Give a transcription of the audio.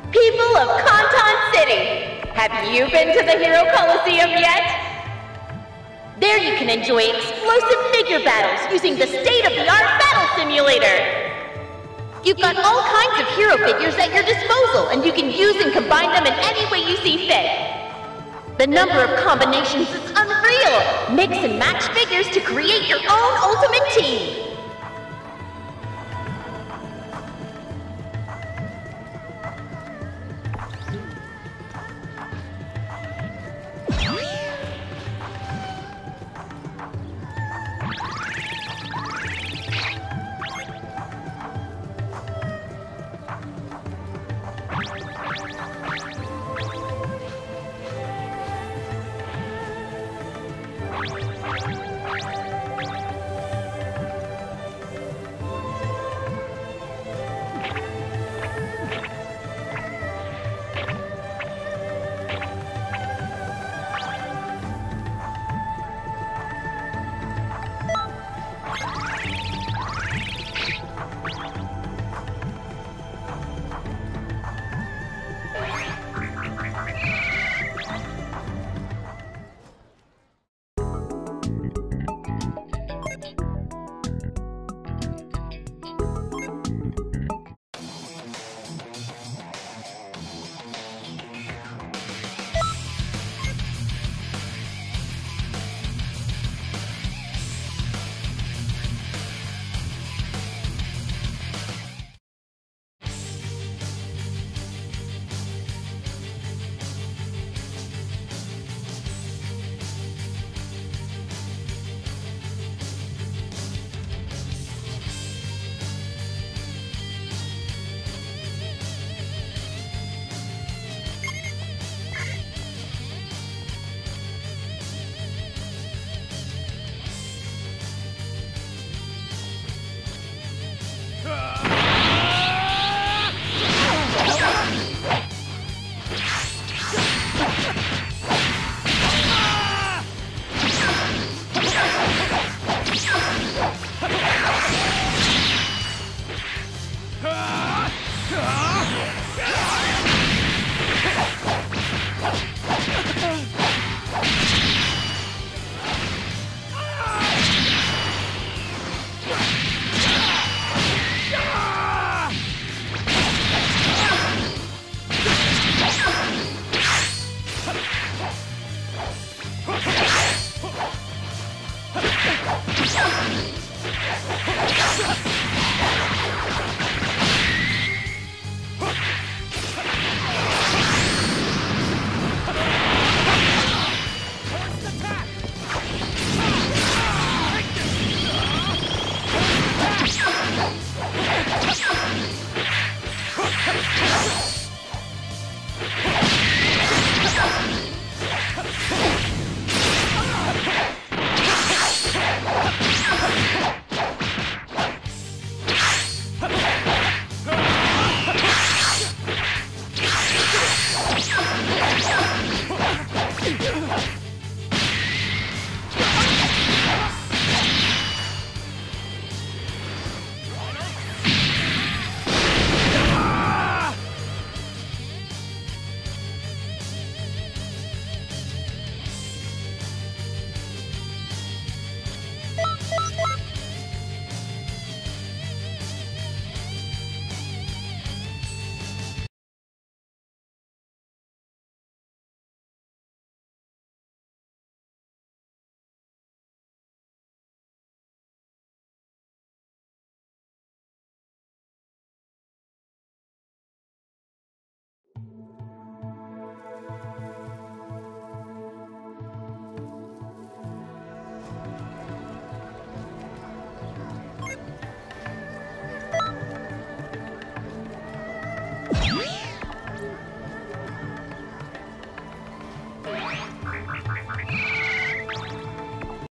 People of Kanton City, have you been to the Hero Coliseum yet? There you can enjoy explosive figure battles using the state-of-the-art battle simulator. You've got all kinds of hero figures at your disposal, and you can use and combine them in any way you see fit. The number of combinations is unreal! Mix and match figures to create your own ultimate team!